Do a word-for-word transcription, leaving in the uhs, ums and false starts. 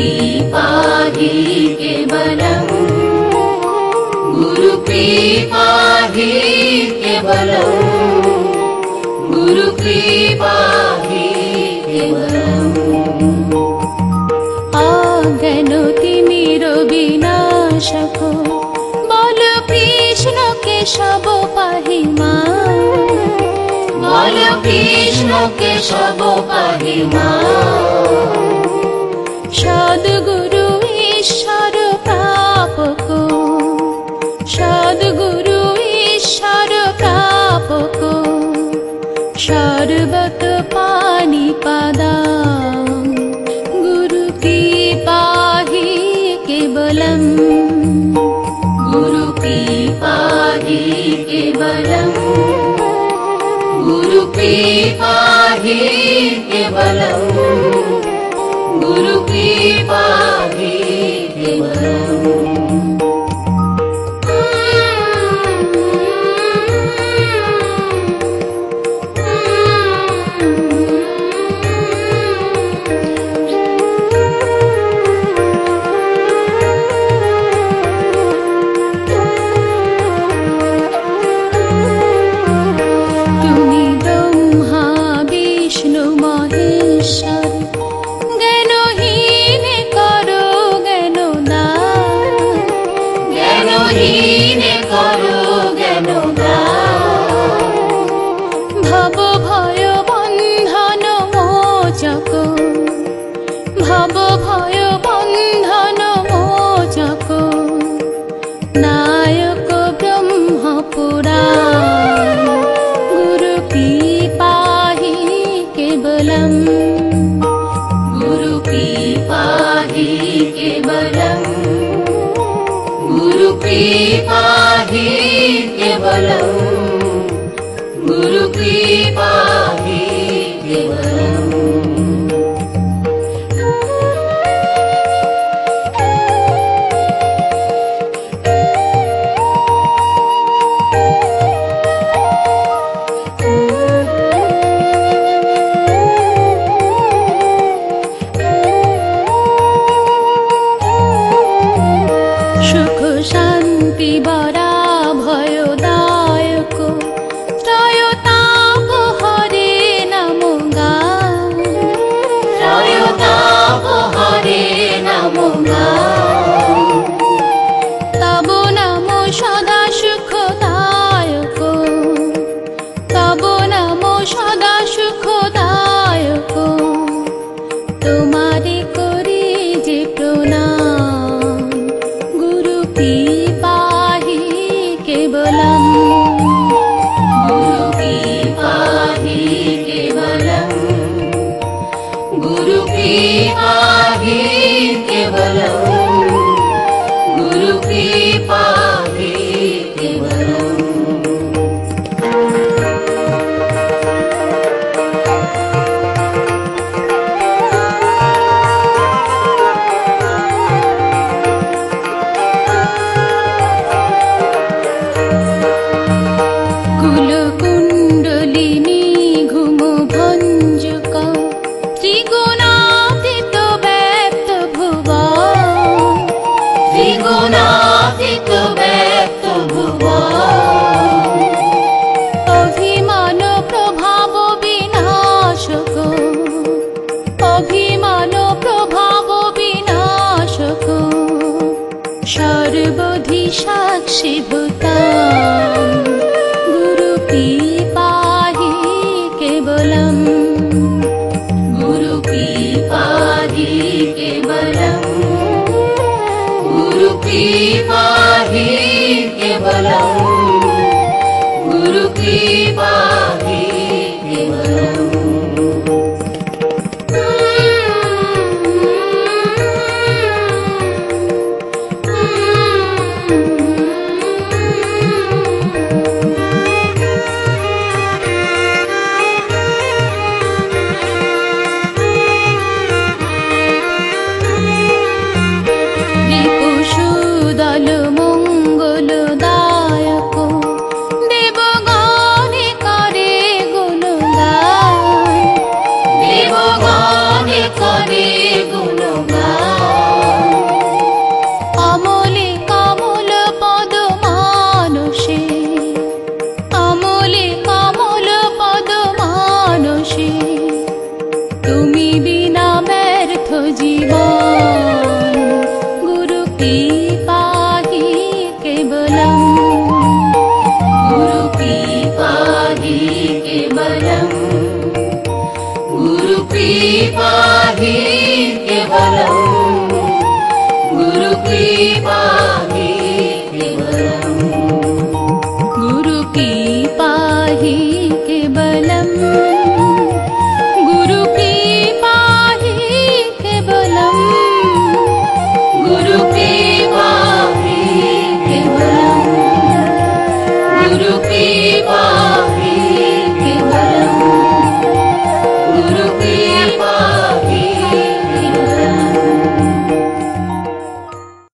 कृपा ही केवलम, गुरु कृपा ही केवलम, गुरु कृपा ही केवलम। अज्ञानतिमिर विनाशक बल कृष्ण केशव पाहिमा, बल कृष्ण केशव पाहिमा। सद्गुरु ईश्वर प्रापक, सद्गुरु ईश्वर प्रापक, सर्वत पाणिपादा, गुरु कृपा ही केवलम, गुरु कृपा ही केवलम, गुरु कृपा ही केवलम, गुरु कृपा ही केवलम। कृपा ही केवलम, गुरु कृपा ही केवलम। दल मंगल दायक देवगाने का कृपा हि केवलम् गुरु कृपा हि केवलम् गुरु कृपा हि केवलम् गुरु कृपा